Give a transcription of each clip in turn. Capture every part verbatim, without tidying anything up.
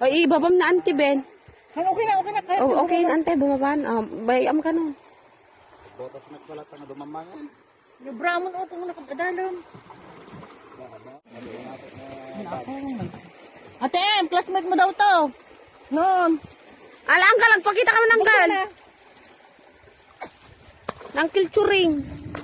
Ay, ibabam na ante, Ben. Ay, okay na, okay na. Kaya, Oh, okay na ante, bumabaan. Ah, bayam ka nun. Botas nagsalat na dumamangon. Yung Brahman o kung nakapadalam. Ate M, classmate mo daw to. Noon. Ala, angkal, nagpakita ka mo ng angkal. Nangkil churing.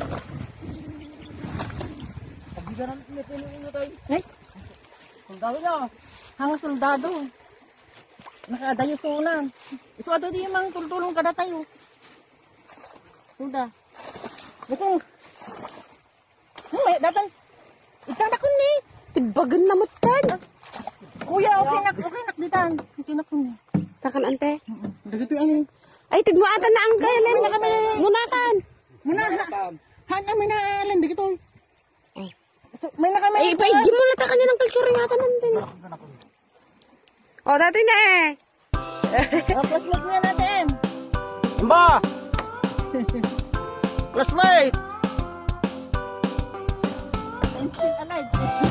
Pagigaran ulit yung tayo. Ay, soldado niya. Hanga soldado. Nakadayo sunan. Ito ato di mang tultulong kada tayo. Sudah. Bukong. May datang. Itang na kun ni. Tigbagan na matan. Kuya, okay nak, okay nak ditan. Okay na kun. Takan ante. Dagito ani. Ay, tigmaatan na angkal. Muna kami. Munakan. Muna. Han kami na alam dagito. Ay. So, may na kami. Ay, paigim mo na takan niya ng kalchuring atan ante. Oh, dati na eh. Classmate mo yan natin. Imba! Classmate! I'm still alive.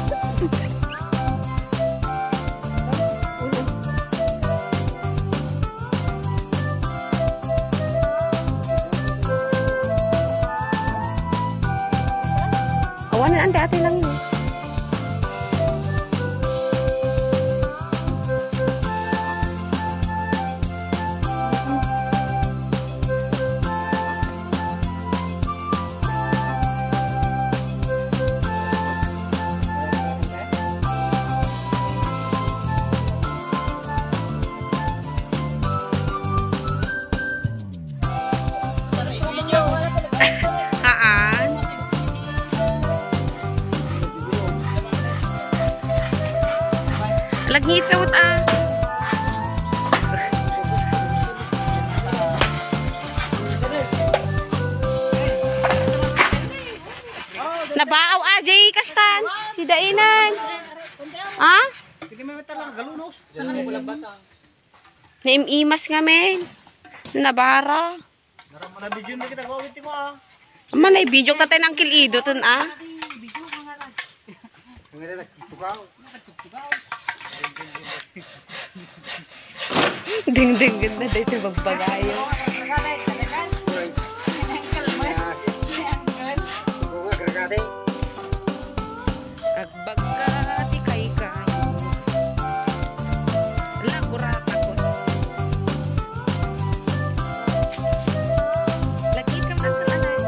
Awanin ante, ate lang yun. Haan. Lagi ito ah. Nabaaw ajay kastan si Dainan. Ha? Naimimas nga men. Nabara. Ama na video ka tayo ng kilido tun ah. Ding ding ganda dito magpagayo. Agbagati kay kayo. Lagurata ko. Lagi ka man sa lanay.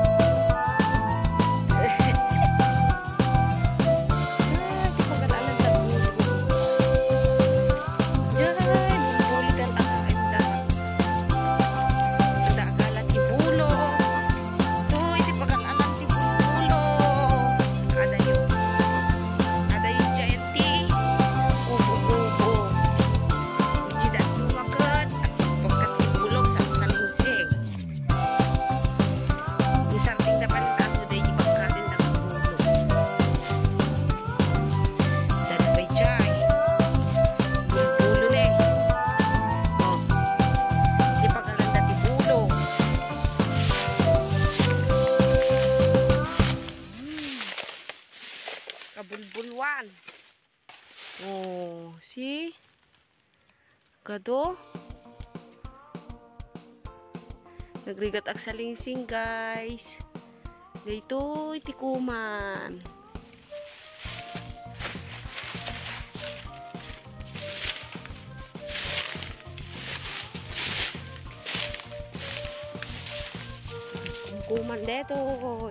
Kabulbulwan. Oh, si Gado. Nagrigat ak salingsing, guys. Dito tikuman. Kuman dito.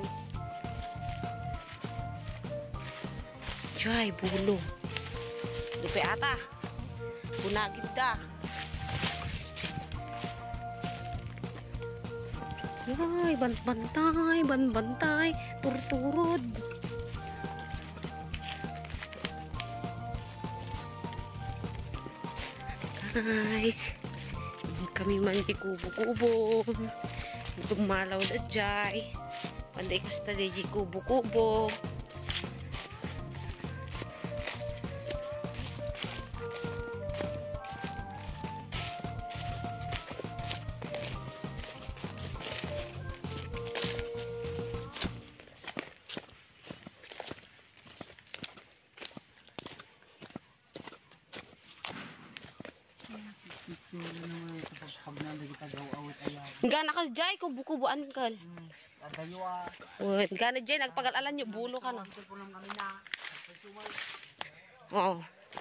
Jay, bulo. Dupe ata. Bunagid da. Ay, bantay, bantay, turturod. Guys, kami man di kubo-kubo. Dumalaw da jay. Panday kasta di kubo-kubo. pag nanday kita gaw awit ayan. Gana ka jay ko bukubuan kal. Adayo ah. Wait, gana jay nagpagalalan nyo bulo ka na. Ko lang kami na. Oo.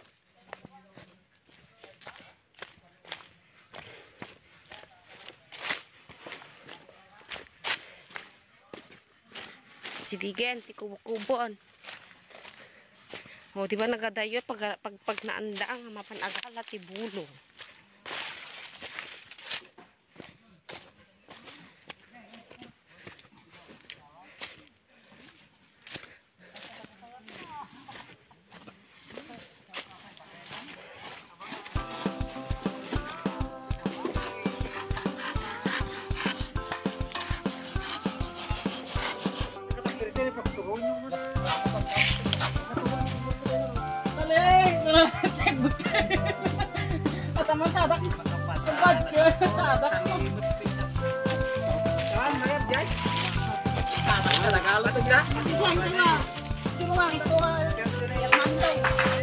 Sidigen, ti kubo-kubon. O, di ba nagadayo pag, pag, pag naanda ang mapanagala ti bulo. Ataman sadak. Tempat ke sadak. Kan mayat jay. Sadak talaga ala to gila. Diyan ko na. Sino nga ito yang mandang.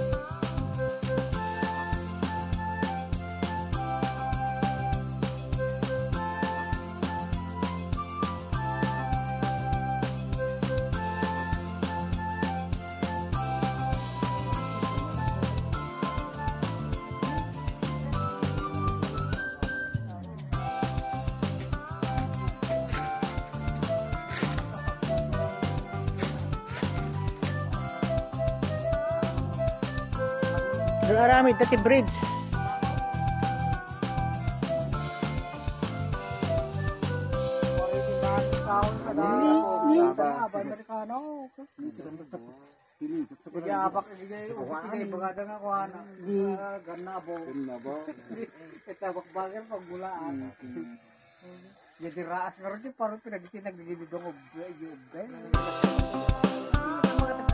Aramid dati bridge. Jadi raas ngaron di paru pinagiti nagigidong ob.